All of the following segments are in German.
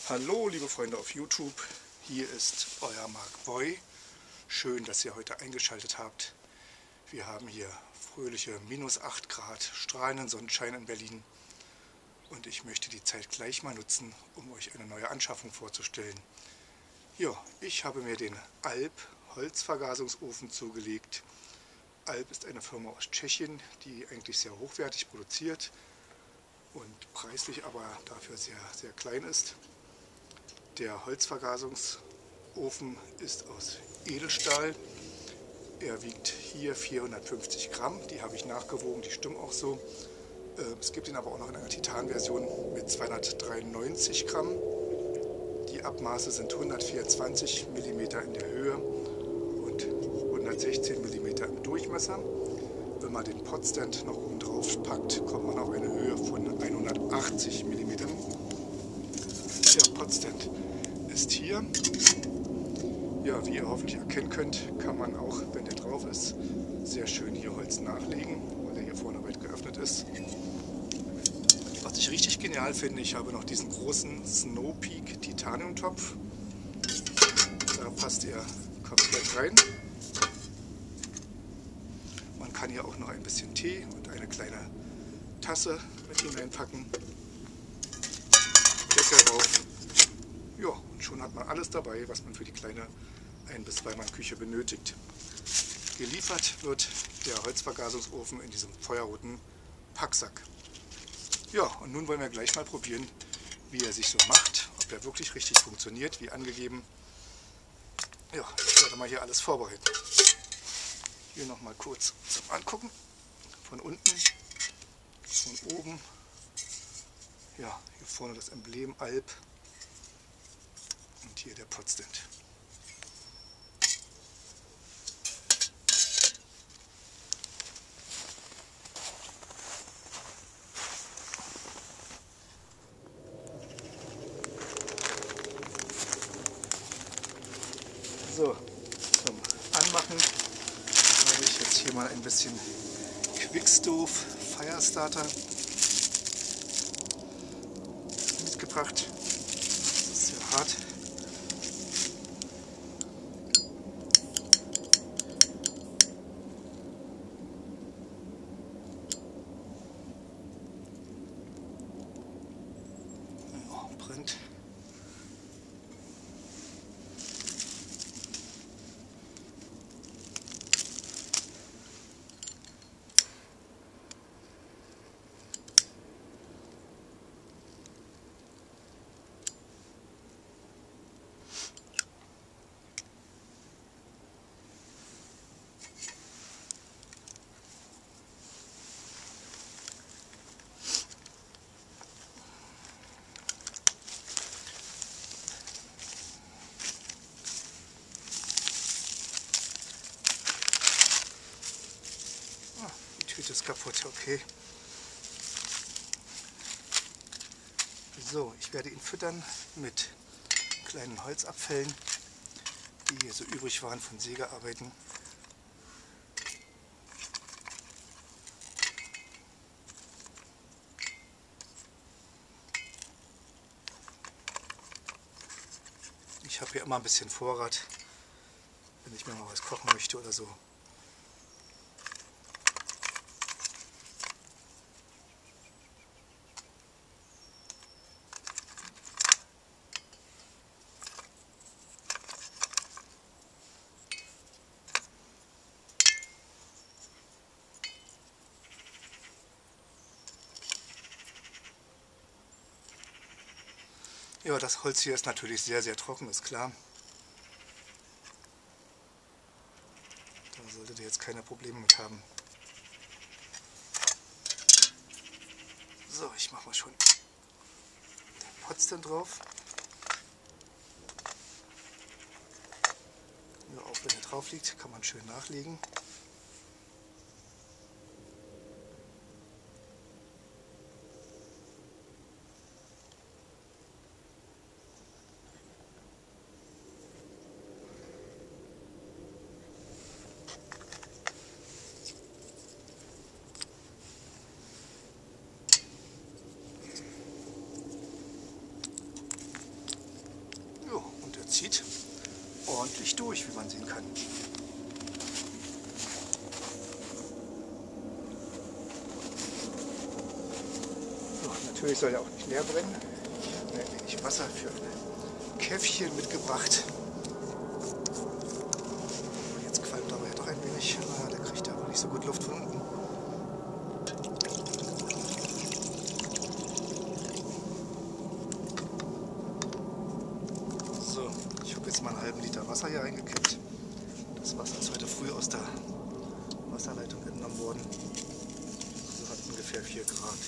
Hallo liebe Freunde auf YouTube, hier ist euer Mark Boy. Schön, dass ihr heute eingeschaltet habt. Wir haben hier fröhliche -8 Grad, strahlenden Sonnenschein in Berlin. Und ich möchte die Zeit gleich mal nutzen, um euch eine neue Anschaffung vorzustellen. Ja, ich habe mir den Alp Holzvergasungsofen zugelegt. Alp ist eine Firma aus Tschechien, die eigentlich sehr hochwertig produziert und preislich aber dafür sehr, sehr klein ist. Der Holzvergasungsofen ist aus Edelstahl. Er wiegt hier 450 Gramm, die habe ich nachgewogen, die stimmen auch so. Es gibt ihn aber auch noch in einer Titanversion mit 293 Gramm. Die Abmaße sind 124 mm in der Höhe und 116 mm im Durchmesser. Wenn man den Potstand noch oben drauf packt, kommt man auf eine Höhe von 180 mm. Der Potstand ist hier. Ja, wie ihr hoffentlich erkennen könnt, kann man auch, wenn der drauf ist, sehr schön hier Holz nachlegen, weil er hier vorne weit geöffnet ist. Was ich richtig genial finde, ich habe noch diesen großen Snow Peak Titanium Topf. Da passt er komplett rein. Man kann hier auch noch ein bisschen Tee und eine kleine Tasse mit hineinpacken. Deckel drauf. Ja, und schon hat man alles dabei, was man für die kleine 1- bis 2-Mann-Küche benötigt. Geliefert wird der Holzvergasungsofen in diesem feuerroten Packsack. Ja, und nun wollen wir gleich mal probieren, wie er sich so macht, ob er wirklich richtig funktioniert, wie angegeben. Ja, ich werde mal hier alles vorbereiten. Hier nochmal kurz zum Angucken. Von unten, von oben. Ja, hier vorne das Emblem Alp. Und hier der Potstand. So, zum Anmachen habe ich jetzt hier mal ein bisschen Quickstove Firestarter mitgebracht. Das ist sehr hart. Ja, brennt. Die Tüte ist kaputt, okay. So, ich werde ihn füttern mit kleinen Holzabfällen, die hier so übrig waren von Sägearbeiten. Ich habe hier immer ein bisschen Vorrat, wenn ich mir mal was kochen möchte oder so. Ja, das Holz hier ist natürlich sehr, sehr trocken, ist klar. Da solltet ihr jetzt keine Probleme mit haben. So, ich mache mal schon den Potstand drauf. Ja, auch wenn er drauf liegt, kann man schön nachlegen. zieht ordentlich durch, wie man sehen kann. So, natürlich soll er auch nicht leer brennen. Ich habe mir ein wenig Wasser für ein Käffchen mitgebracht. Jetzt qualmt aber ja doch ein wenig. Der kriegt aber nicht so gut Luft von unten. So, ich habe jetzt mal einen halben Liter Wasser hier reingekippt. Das Wasser ist heute früh aus der Wasserleitung entnommen worden. Also hat ungefähr 4 Grad.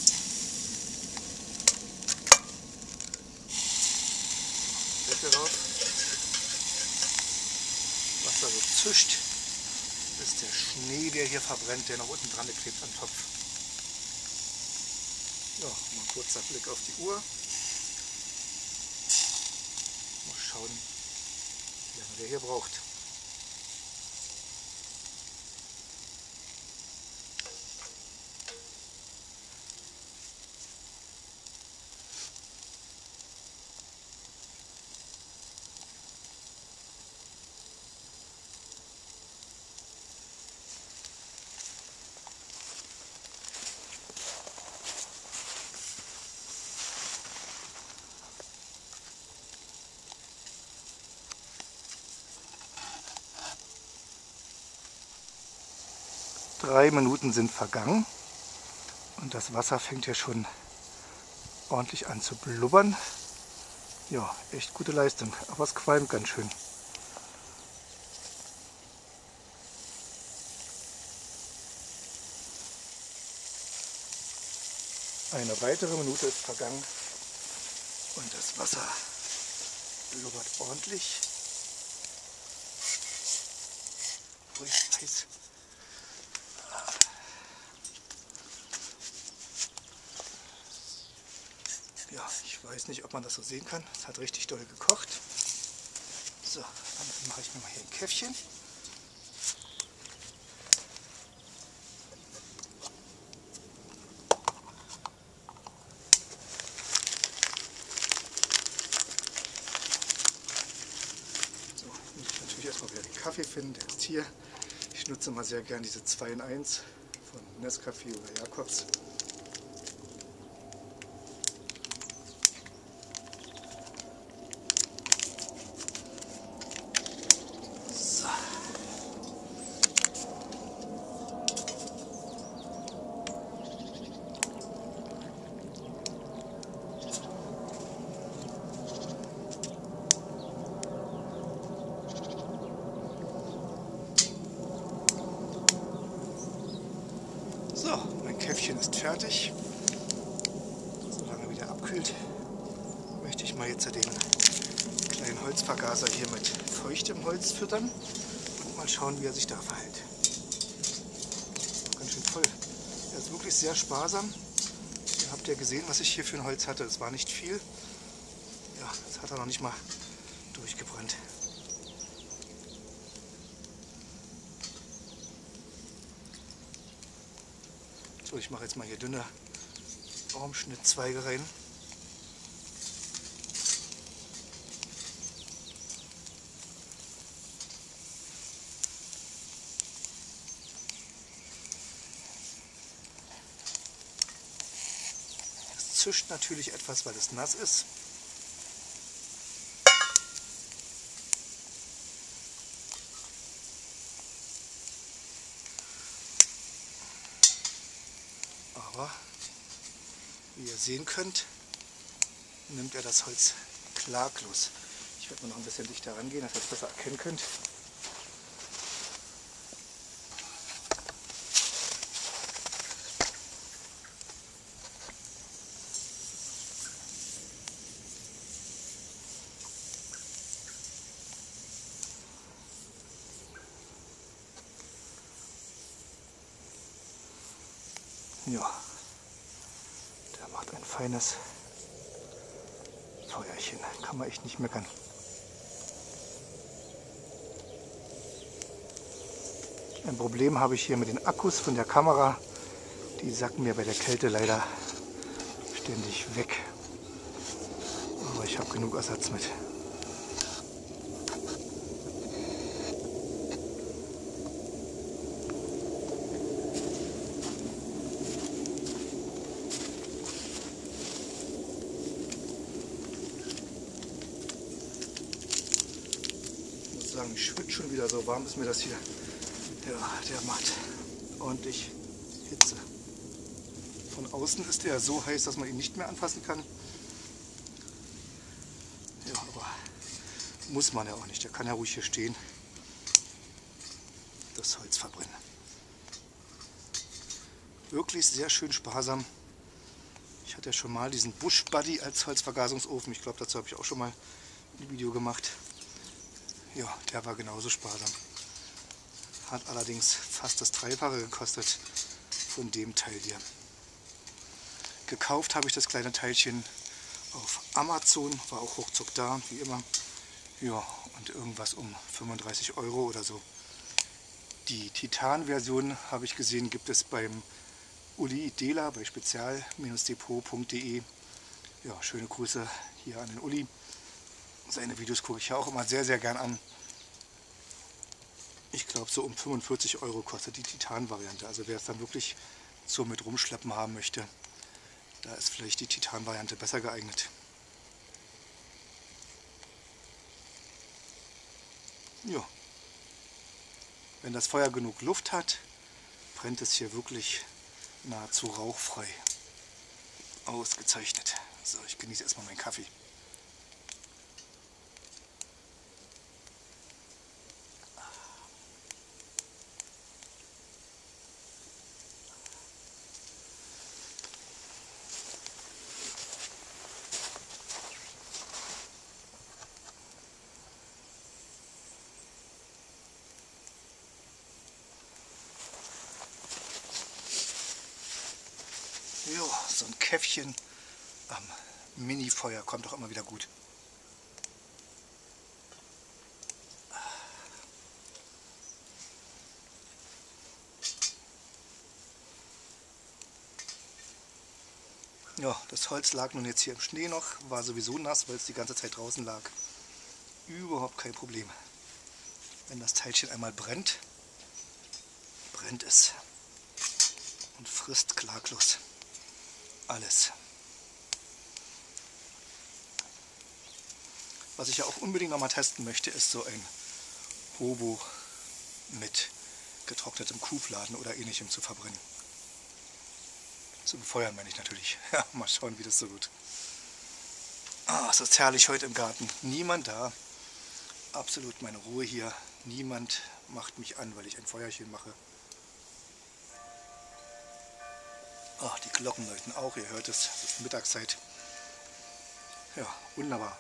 Deckel drauf. Wasser so zischt, ist der Schnee, der hier verbrennt, der noch unten dran klebt am Topf. Ja, mal ein kurzer Blick auf die Uhr. Mal schauen, wie lange der hier braucht. Drei Minuten sind vergangen und das Wasser fängt ja schon ordentlich an zu blubbern. Ja, echt gute Leistung, aber es qualmt ganz schön. Eine weitere Minute ist vergangen und das Wasser blubbert ordentlich. Ui, heiß. Ja, ich weiß nicht, ob man das so sehen kann. Es hat richtig doll gekocht. So, dann mache ich mir mal hier ein Käffchen. So, muss ich natürlich erstmal wieder den Kaffee finden, der ist hier. Ich nutze mal sehr gern diese 2 in 1 von Nescafé oder Jakobs. So, mein Käffchen ist fertig. Solange wieder abkühlt, möchte ich mal jetzt den kleinen Holzvergaser hier mit feuchtem Holz füttern und mal schauen, wie er sich da verhält. Ganz schön voll. Er ist wirklich sehr sparsam. Ihr habt ja gesehen, was ich hier für ein Holz hatte. Es war nicht viel. Ja, das hat er noch nicht mal durchgebrannt. So, ich mache jetzt mal hier dünne Baumschnittzweige rein. Es zischt natürlich etwas, weil es nass ist. Aber wie ihr sehen könnt, nimmt er das Holz klaglos. Ich werde mal noch ein bisschen dichter rangehen, dass ihr es besser erkennen könnt. Ja, der macht ein feines Feuerchen, kann man echt nicht meckern. Ein Problem habe ich hier mit den Akkus von der Kamera, die sacken mir bei der Kälte leider ständig weg. Aber ich habe genug Ersatz mit. und ich schwitze schon wieder, so warm ist mir das hier. Ja, der macht ordentlich Hitze. Von außen ist er so heiß, dass man ihn nicht mehr anfassen kann. Ja, aber muss man ja auch nicht. Der kann ja ruhig hier stehen. Das Holz verbrennen. Wirklich sehr schön sparsam. Ich hatte ja schon mal diesen Bush Buddy als Holzvergasungsofen. Ich glaube, dazu habe ich auch schon mal ein Video gemacht. Ja, der war genauso sparsam. Hat allerdings fast das Dreifache gekostet von dem Teil hier. Gekauft habe ich das kleine Teilchen auf Amazon, war auch ruckzuck da, wie immer. Ja, und irgendwas um 35 € oder so. Die Titan-Version, habe ich gesehen, gibt es beim Uli Dela bei spezial-depot.de. Ja, schöne Grüße hier an den Uli. Seine Videos gucke ich ja auch immer sehr, sehr gern an. Ich glaube, so um 45 € kostet die Titan-Variante. Also wer es dann wirklich so mit rumschleppen haben möchte, da ist vielleicht die Titan-Variante besser geeignet. Ja. Wenn das Feuer genug Luft hat, brennt es hier wirklich nahezu rauchfrei. Ausgezeichnet. So, ich genieße erstmal meinen Kaffee. Jo, so ein Käffchen am Mini-Feuer kommt doch immer wieder gut. Ja, das Holz lag nun jetzt hier im Schnee noch, war sowieso nass, weil es die ganze Zeit draußen lag. Überhaupt kein Problem. Wenn das Teilchen einmal brennt, brennt es und frisst klaglos alles. Was ich ja auch unbedingt noch mal testen möchte, ist so ein Hobo mit getrocknetem Kuhfladen oder ähnlichem zu verbrennen. Zu befeuern meine ich natürlich. Ja, mal schauen, wie das so wird. Ah, es ist herrlich heute im Garten. Niemand da. Absolut meine Ruhe hier. Niemand macht mich an, weil ich ein Feuerchen mache. Ach, die Glocken läuten auch. Ihr hört es. Es ist Mittagszeit. Ja, wunderbar.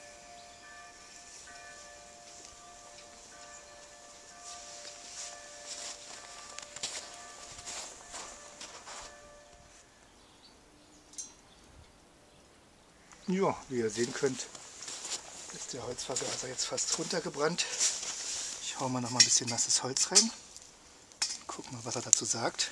Ja, wie ihr sehen könnt, ist der Holzvergaser jetzt fast runtergebrannt. Ich hau mal noch mal ein bisschen nasses Holz rein. Guck mal, was er dazu sagt.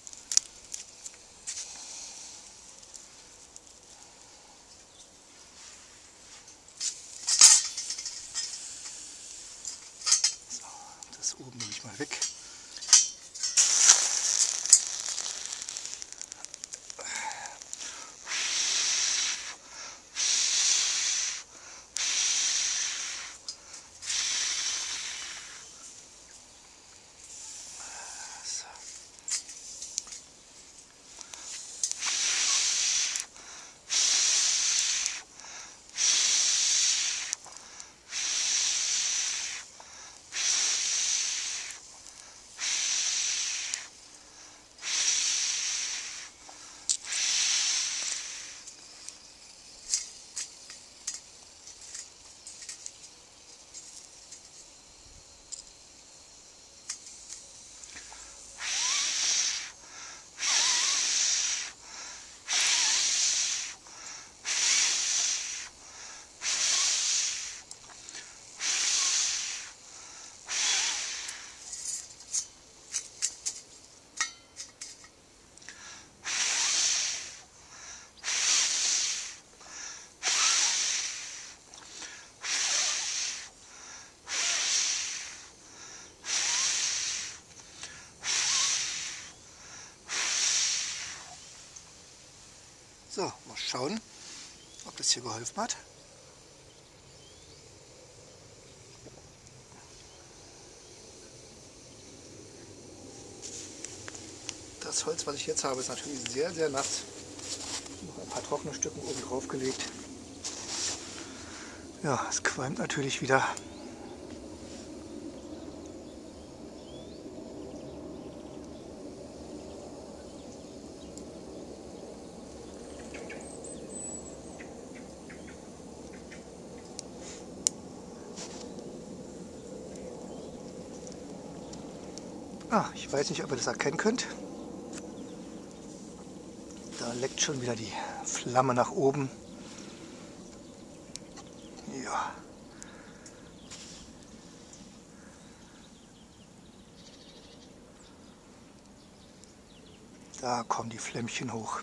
So, das oben nehme ich mal weg. So, mal schauen, ob das hier geholfen hat. Das Holz, was ich jetzt habe, ist natürlich sehr, sehr nass. Noch ein paar trockene Stücken oben drauf gelegt. Ja, es qualmt natürlich wieder. Ah, ich weiß nicht, ob ihr das erkennen könnt. Da leckt schon wieder die Flamme nach oben. Ja. Da kommen die Flämmchen hoch.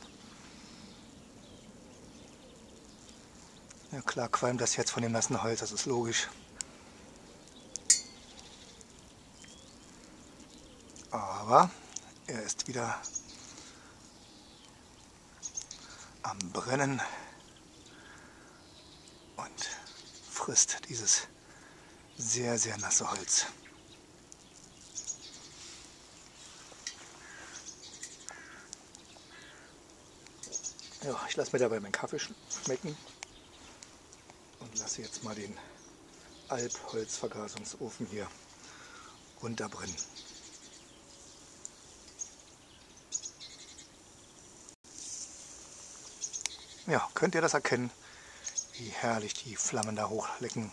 Ja klar, qualmt das jetzt von dem nassen Holz, das ist logisch. Aber er ist wieder am Brennen und frisst dieses sehr, sehr nasse Holz. Ja, ich lasse mir dabei meinen Kaffee schmecken und lasse jetzt mal den Alp-Holzvergasungsofen hier runterbrennen. Ja, könnt ihr das erkennen, wie herrlich die Flammen da hochlecken?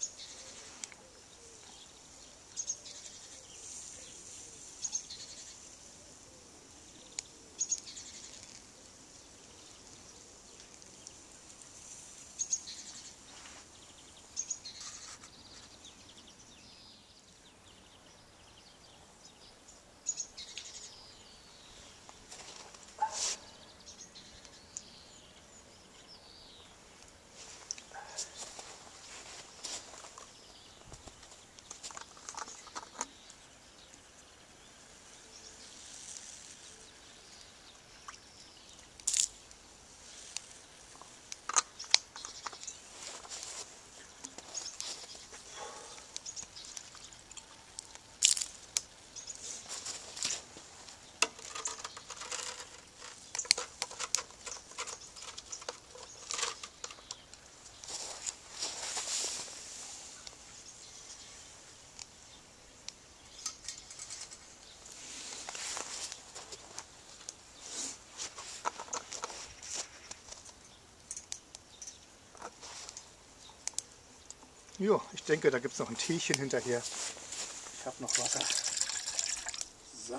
Jo, ich denke, da gibt es noch ein Teechen hinterher. Ich habe noch Wasser. So.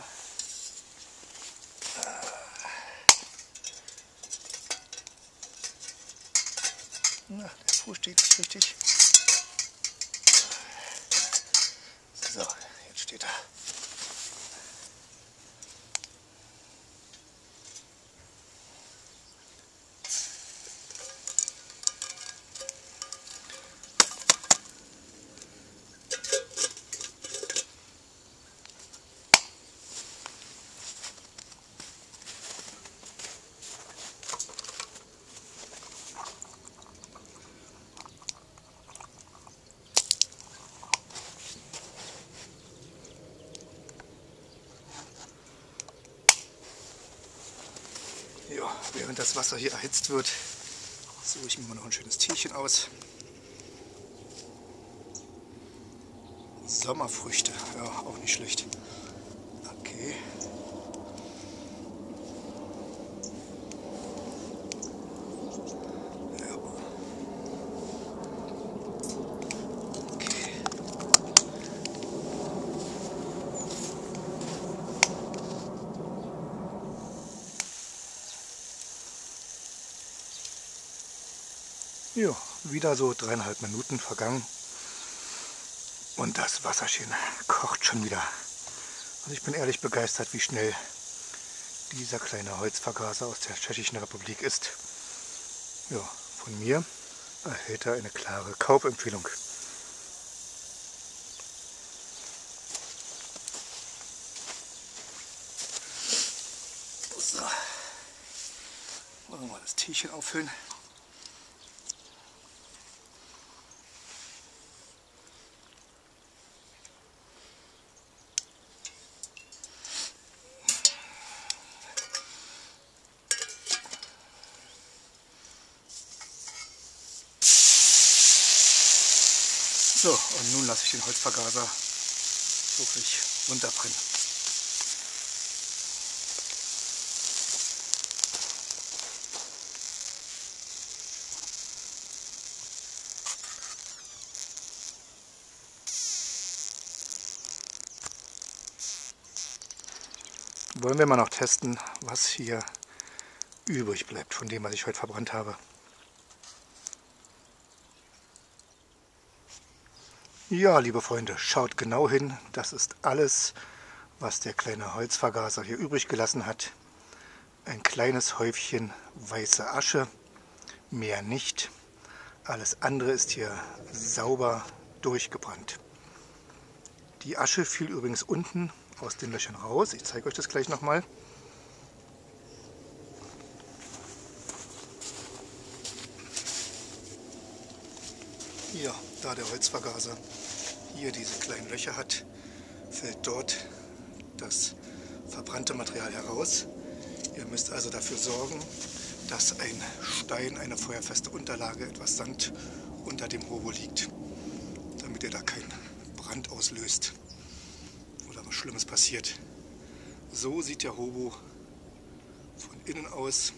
Na, der Fuß steht nicht richtig. So, jetzt steht er. Ja, während das Wasser hier erhitzt wird, suche ich mir mal noch ein schönes Teechen aus. Sommerfrüchte, ja, auch nicht schlecht. Okay. Ja. Okay. Ja, wieder so 3,5 Minuten vergangen und das Wasserchen kocht schon wieder. Also ich bin ehrlich begeistert, wie schnell dieser kleine Holzvergaser aus der Tschechischen Republik ist. Ja, von mir erhält er eine klare Kaufempfehlung. So, wollen wir mal das Teechen auffüllen. So, und nun lasse ich den Holzvergaser wirklich runterbrennen. Wollen wir mal noch testen, was hier übrig bleibt von dem, was ich heute verbrannt habe. Ja, liebe Freunde, schaut genau hin. Das ist alles, was der kleine Holzvergaser hier übrig gelassen hat. Ein kleines Häufchen weiße Asche, mehr nicht. Alles andere ist hier sauber durchgebrannt. Die Asche fiel übrigens unten aus den Löchern raus. Ich zeige euch das gleich nochmal. Hier, da der Holzvergaser hier diese kleinen Löcher hat, fällt dort das verbrannte Material heraus. Ihr müsst also dafür sorgen, dass ein Stein, eine feuerfeste Unterlage, etwas Sand unter dem Hobo liegt, damit ihr da keinen Brand auslöst oder was Schlimmes passiert. So sieht der Hobo von innen aus,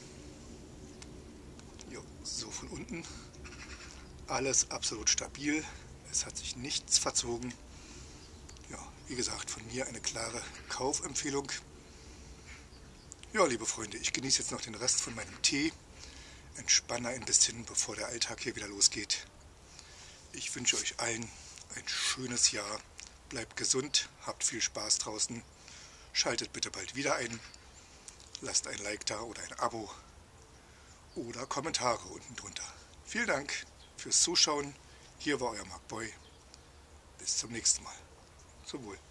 jo, so von unten. Alles absolut stabil, es hat sich nichts verzogen. Ja, wie gesagt, von mir eine klare Kaufempfehlung. Ja, liebe Freunde, ich genieße jetzt noch den Rest von meinem Tee, entspanne ein bisschen, bevor der Alltag hier wieder losgeht. Ich wünsche euch allen ein schönes Jahr, bleibt gesund, habt viel Spaß draußen, schaltet bitte bald wieder ein, lasst ein Like da oder ein Abo oder Kommentare unten drunter. Vielen Dank fürs Zuschauen. Hier war euer Mark Boy. Bis zum nächsten Mal. Zum Wohl.